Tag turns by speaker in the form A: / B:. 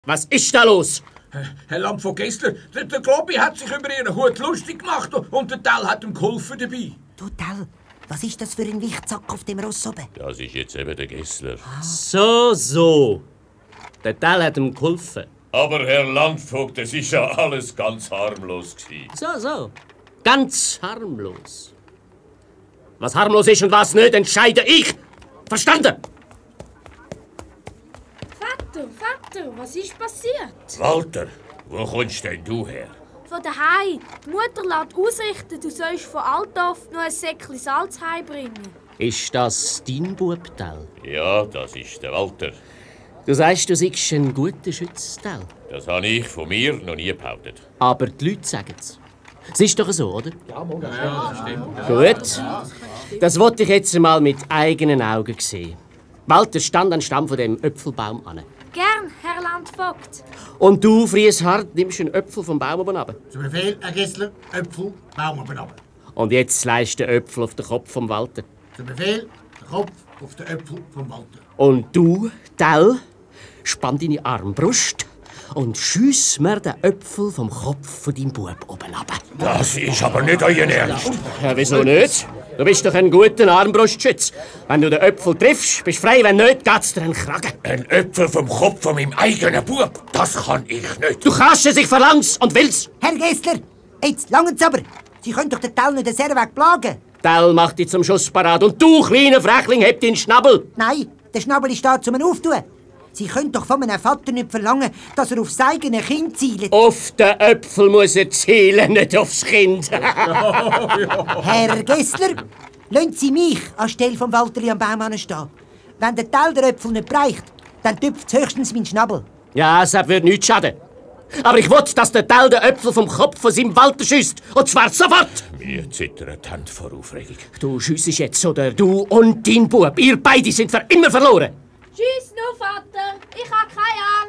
A: Was ist da los?
B: Herr Lamp von Gessler, der Globi hat sich über Ihren Hut lustig gemacht und der Tell hat ihm geholfen dabei.
C: Du Tell, was ist das für ein Wichtsack auf dem Ross oben?
D: Das ist jetzt eben der Gessler.
A: So. Der Tell hat ihm geholfen.
D: Aber Herr Landvogt, es ist ja alles ganz harmlos gewesen.
A: So. Ganz harmlos. Was harmlos ist und was nicht, entscheide ich. Verstanden?
E: Vater, was ist passiert?
D: Walter, wo kommst denn du her?
E: Von daheim. Die Mutter lässt ausrichten, du sollst von Altdorf noch ein Säckchen Salz heimbringen.
A: Ist das dein Bub, Tell?
D: Ja, das ist der Walter.
A: Du sagst, du seist ein guter Schütz, Tell.
D: Das habe ich von mir noch nie behauptet.
A: Aber die Leute sagen es. Es ist doch so, oder?
B: Ja, das stimmt.
A: Gut. Das wollte ich jetzt mal mit eigenen Augen sehen. Walter stand am Stamm von dem Äpfelbaum an.
E: Gern, Herr Landvogt.
A: Und du, Frieshart, nimmst einen Äpfel vom Baum oben runter.
F: Zu Befehl, Herr Gessler, Äpfel, Baum oben runter.
A: Und jetzt leist den Äpfel auf den Kopf vom Walter.
F: Zu Befehl, der Kopf auf den Äpfel vom Walter.
A: Und du, Tell, spann deine Armbrust und schiess mir den Äpfel vom Kopf von deinem Bub oben runter.
D: Das ist aber nicht euer Ernst.
A: Ja, wieso nicht? Du bist doch ein guter Armbrustschütz. Wenn du den Äpfel triffst, bist du frei, wenn nicht, geht's dir einen Kragen.
D: Ein Äpfel vom Kopf von meinem eigenen Bub, das kann ich nicht.
A: Du kannst es, ich verlang's und will's.
C: Herr Gessler, jetzt langt's aber. Sie können doch den Tell nicht den Serweg plagen.
A: Tell macht dich zum Schuss parat und du, kleiner Frechling, heb deinen Schnabel.
C: Nein, der Schnabel ist da zum Auftun. Sie können doch von einem Vater nicht verlangen, dass er auf sein eigenes Kind zielt.
A: Auf den Äpfel muss er zielen, nicht aufs Kind.
C: Herr Gessler, lassen Sie mich anstelle von Walterli am Baum stehen. Wenn der Tell der Äpfel nicht bereicht, dann tüpft höchstens mein Schnabel.
A: Ja, es wird nichts schaden. Aber ich will, dass der Tell den Äpfel vom Kopf von seinem Walter schießt. Und zwar sofort.
D: Mir zittert die Hand vor Aufregung.
A: Du schiessest jetzt, oder du und dein Bub. Ihr beide sind für immer verloren.
E: Tschüss, nur Vater. Ich habe keine